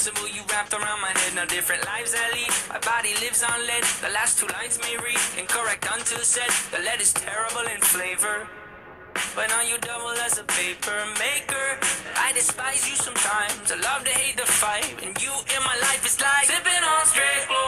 Invincible, you wrapped around my head. Now different lives I lead. My body lives on lead. The last two lines may read incorrect until said. The lead is terrible in flavor, but now you double as a paper maker. I despise you sometimes. I love to hate the fight, and you in my life is like sipping on straight.